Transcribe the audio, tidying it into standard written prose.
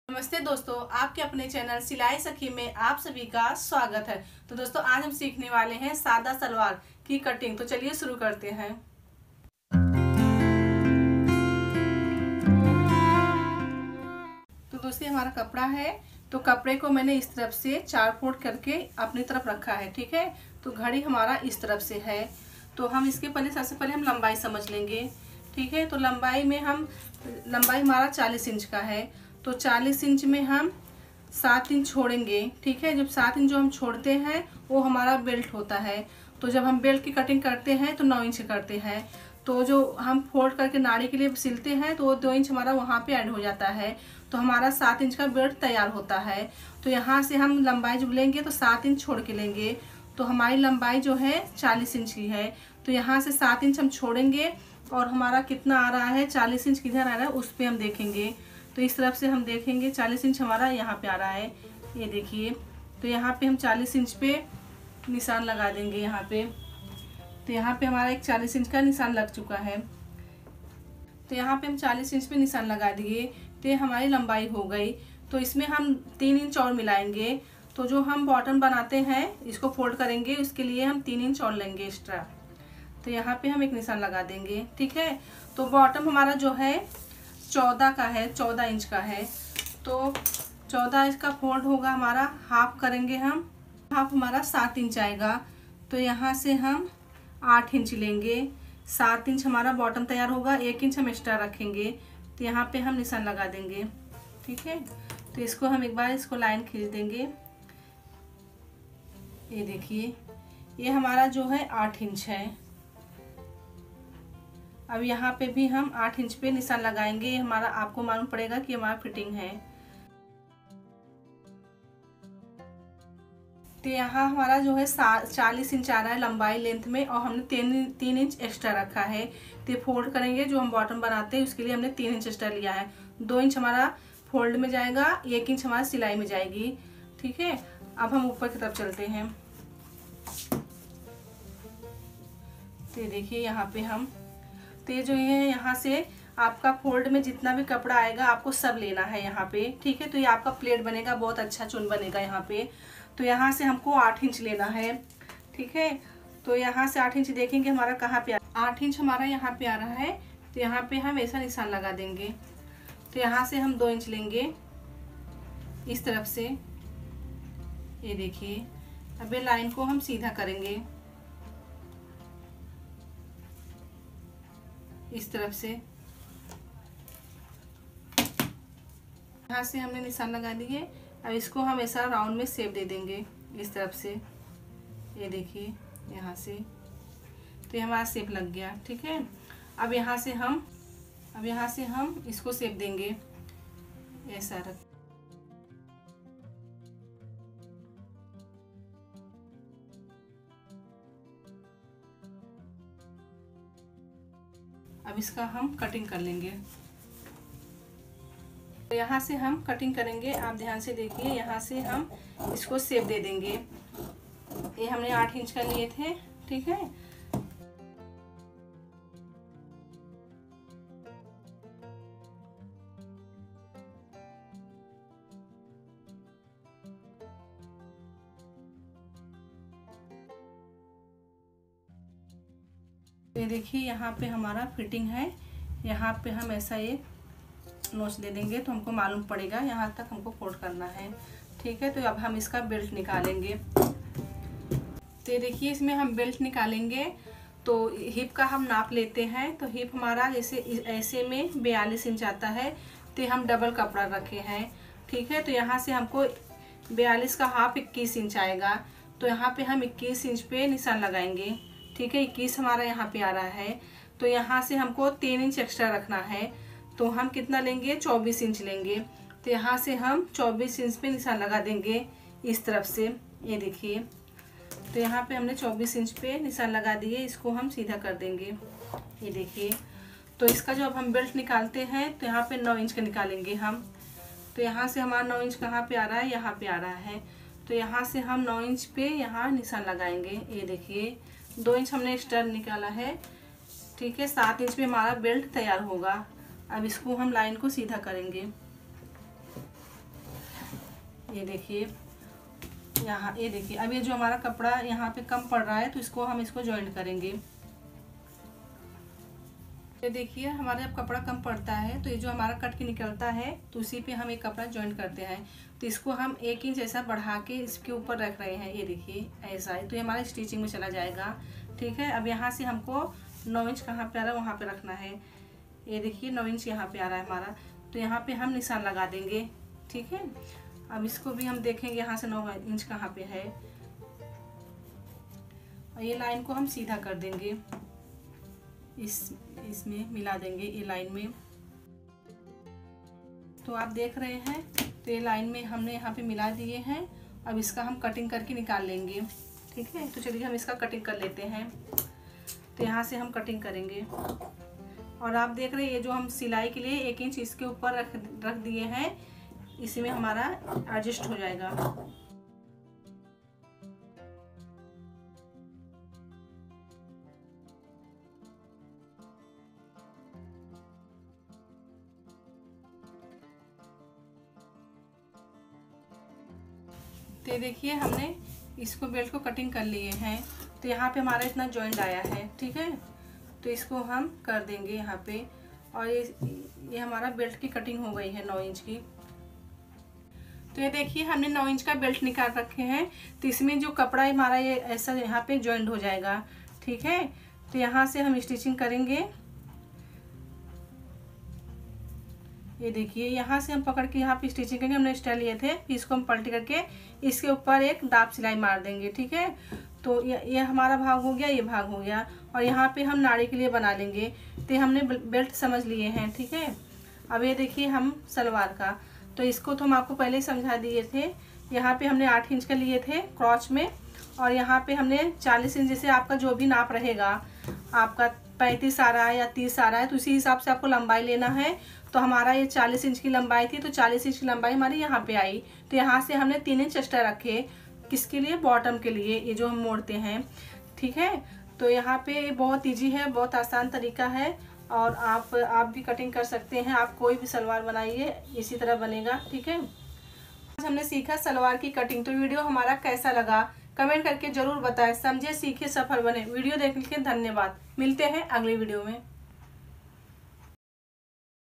नमस्ते दोस्तों, आपके अपने चैनल सिलाई सखी में आप सभी का स्वागत है। तो दोस्तों आज हम सीखने वाले हैं सादा सलवार की कटिंग। तो चलिए शुरू करते हैं। तो दोस्तों हमारा कपड़ा है, तो कपड़े को मैंने इस तरफ से 4 फोल्ड करके अपनी तरफ रखा है। ठीक है, तो घड़ी हमारा इस तरफ से है। तो हम इसके सबसे पहले हम लंबाई समझ लेंगे। ठीक है, तो लंबाई हमारा 40 इंच का है। तो 40 इंच में हम 7 इंच छोड़ेंगे। ठीक है, जब 7 इंच जो हम छोड़ते हैं वो हमारा बेल्ट होता है। तो जब हम बेल्ट की कटिंग करते हैं तो 9 इंच करते हैं। तो जो हम फोल्ड करके नाड़ी के लिए सिलते हैं तो वो 2 इंच हमारा वहाँ पे ऐड हो जाता है। तो हमारा 7 इंच का बेल्ट तैयार होता है। तो यहाँ से हम लंबाई जब लेंगे तो 7 इंच छोड़ के लेंगे। तो हमारी लंबाई जो है 40 इंच की है। तो यहाँ से 7 इंच हम छोड़ेंगे और हमारा कितना आ रहा है, 40 इंच किधर आ रहा है उस पर हम देखेंगे। तो इस तरफ से हम देखेंगे 40 इंच हमारा यहाँ पे आ रहा है, ये देखिए। तो यहाँ पे हम 40 इंच पे निशान लगा देंगे यहाँ पे। तो यहाँ पे हमारा एक 40 इंच का निशान लग चुका है। तो यहाँ पे हम 40 इंच पे निशान लगा दिए। तो ये हमारी लंबाई हो गई। तो इसमें हम 3 इंच और मिलाएंगे। तो जो हम बॉटम बनाते हैं इसको फोल्ड करेंगे, उसके लिए हम 3 इंच और लेंगे एक्स्ट्रा। तो यहाँ पे हम एक निशान लगा देंगे। ठीक है, तो बॉटम हमारा जो है 14 का है, 14 इंच का है। तो 14 इंच का फोल्ड होगा हमारा, हाफ करेंगे हम, हाफ हमारा 7 इंच आएगा। तो यहाँ से हम 8 इंच लेंगे। 7 इंच हमारा बॉटम तैयार होगा, 1 इंच हम एक्स्ट्रा रखेंगे। तो यहाँ पे हम निशान लगा देंगे। ठीक है, तो इसको हम एक बार इसको लाइन खींच देंगे। ये देखिए, ये हमारा जो है 8 इंच है। अब यहाँ पे भी हम 8 इंच पे निशान लगाएंगे। ये हमारा आपको मालूम पड़ेगा कि हमारा फिटिंग है। तो यहाँ हमारा जो है 40 इंच आ रहा है लंबाई लेंथ में, और हमने 3 इंच एक्स्ट्रा रखा है। तो फोल्ड करेंगे, जो हम बॉटम बनाते हैं उसके लिए हमने 3 इंच एक्स्ट्रा लिया है। 2 इंच हमारा फोल्ड में जाएगा, 1 इंच हमारा सिलाई में जाएगी। ठीक है, अब हम ऊपर की तरफ चलते हैं। तो देखिए यहाँ पे हम, तो ये जो है यहाँ से आपका फोल्ड में जितना भी कपड़ा आएगा आपको सब लेना है यहाँ पे। ठीक है, तो ये आपका प्लेट बनेगा, बहुत अच्छा चुन बनेगा यहाँ पे। तो यहाँ से हमको 8 इंच लेना है। ठीक है, तो यहाँ से 8 इंच देखेंगे हमारा कहाँ पे 8 इंच हमारा यहाँ पे आ रहा है। तो यहाँ पे हम ऐसा निशान लगा देंगे। तो यहाँ से हम 2 इंच लेंगे इस तरफ से, ये देखिए। अब ये लाइन को हम सीधा करेंगे इस तरफ से। यहाँ से हमने निशान लगा दिए। अब इसको हम ऐसा राउंड में शेप दे देंगे इस तरफ से, ये देखिए यहाँ से। तो ये हमारा शेप लग गया। ठीक है, अब यहाँ से हम इसको शेप देंगे ऐसा रख। अब इसका हम कटिंग कर लेंगे। तो यहाँ से हम कटिंग करेंगे, आप ध्यान से देखिए। यहाँ से हम इसको शेप दे देंगे। ये हमने 8 इंच का लिए थे। ठीक है, ये देखिए यहाँ पे हमारा फिटिंग है। यहाँ पे हम ऐसा एक नोच दे देंगे तो हमको मालूम पड़ेगा यहाँ तक हमको फोल्ड करना है। ठीक है, तो अब हम इसका बेल्ट निकालेंगे। तो ये देखिए इसमें हम बेल्ट निकालेंगे। तो हिप का हम नाप लेते हैं। तो हिप हमारा जैसे ऐसे में 42 इंच आता है। तो हम डबल कपड़ा रखे हैं। ठीक है, तो यहाँ से हमको 42 का हाफ 21 इंच आएगा। तो यहाँ पे हम 21 इंच पे निशान लगाएंगे। ठीक है, 21 हमारा यहाँ पे आ रहा है। तो यहाँ से हमको 3 इंच एक्स्ट्रा रखना है। तो हम कितना लेंगे, 24 इंच लेंगे। तो यहाँ से हम 24 इंच पे निशान लगा देंगे इस तरफ से, ये देखिए। तो यहाँ पे हमने 24 इंच पे निशान लगा दिए। इसको हम सीधा कर देंगे, ये देखिए। तो इसका जो अब हम बेल्ट निकालते हैं तो यहाँ पे 9 इंच का निकालेंगे हम। तो यहाँ से हमारा 9 इंच कहाँ पे आ रहा है, यहाँ पे आ रहा है। तो यहाँ से हम 9 इंच पे यहाँ निशान लगाएंगे, ये देखिए। 2 इंच हमने एक्स्ट्रा निकाला है। ठीक है, 7 इंच पे हमारा बेल्ट तैयार होगा। अब इसको हम लाइन को सीधा करेंगे। ये देखिए यहाँ, ये देखिए अब ये जो हमारा कपड़ा यहाँ पे कम पड़ रहा है तो इसको हम जॉइंट करेंगे। ये देखिए हमारे जब कपड़ा कम पड़ता है तो ये जो हमारा कट के निकलता है तो उसी पे हम एक कपड़ा जॉइंट करते हैं। तो इसको हम 1 इंच ऐसा बढ़ा के इसके ऊपर रख रहे हैं। ये देखिए ऐसा है, तो ये हमारा स्टिचिंग में चला जाएगा। ठीक है, अब यहाँ से हमको 9 इंच कहाँ पे आ रहा है वहाँ पे रखना है। ये देखिए 9 इंच यहाँ पे आ रहा है हमारा, तो यहाँ पे हम निशान लगा देंगे। ठीक है, अब इसको भी हम देखेंगे यहाँ से 9 इंच कहाँ पे है, और ये लाइन को हम सीधा कर देंगे, इसमें मिला देंगे ये लाइन में। तो आप देख रहे हैं, तो ये लाइन में हमने यहाँ पे मिला दिए हैं। अब इसका हम कटिंग करके निकाल लेंगे। ठीक है, तो चलिए हम इसका कटिंग कर लेते हैं। तो यहाँ से हम कटिंग करेंगे, और आप देख रहे हैं ये जो हम सिलाई के लिए 1 इंच इसके ऊपर रख दिए हैं, इसी में हमारा एडजस्ट हो जाएगा। तो देखिए हमने इसको बेल्ट को कटिंग कर लिए हैं। तो यहाँ पे हमारा इतना जॉइंट आया है। ठीक है, तो इसको हम कर देंगे यहाँ पे, और ये हमारा बेल्ट की कटिंग हो गई है 9 इंच की। तो ये देखिए हमने 9 इंच का बेल्ट निकाल रखे हैं। तो इसमें जो कपड़ा हमारा ये ऐसा यहाँ पे जॉइंट हो जाएगा। ठीक है, तो यहाँ से हम स्टिचिंग करेंगे। ये देखिए यहाँ से हम पकड़ के यहाँ पे स्टिचिंग करेंगे। हमने स्टाइल लिए थे, फिर इसको हम पलटी करके इसके ऊपर एक दाब सिलाई मार देंगे। ठीक है, तो ये हमारा भाग हो गया, ये भाग हो गया, और यहाँ पे हम नाड़ी के लिए बना लेंगे। तो हमने बेल्ट समझ लिए हैं। ठीक है, अब ये देखिए हम सलवार का, तो इसको तो हम आपको पहले ही समझा दिए थे। यहाँ पे हमने 8 इंच का लिए थे क्रॉच में, और यहाँ पे हमने 40 इंच, जैसे आपका जो भी नाप रहेगा, आपका 35 आ रहा है या 30 आ रहा है, तो उसी हिसाब से आपको लंबाई लेना है। तो हमारा ये 40 इंच की लंबाई थी, तो 40 इंच की लंबाई हमारी यहाँ पे आई। तो यहाँ से हमने 3 इंच एक्स्ट्रा रखे, किसके लिए, बॉटम के लिए, ये जो हम मोड़ते हैं। ठीक है, तो यहाँ पे बहुत इजी है, बहुत आसान तरीका है, और आप भी कटिंग कर सकते हैं। आप कोई भी सलवार बनाइए, इसी तरह बनेगा। ठीक है, आज हमने सीखा सलवार की कटिंग। तो वीडियो हमारा कैसा लगा कमेंट करके जरूर बताएं। समझे, सीखे, सफल बने। वीडियो देखने के लिए धन्यवाद। मिलते हैं अगली वीडियो में।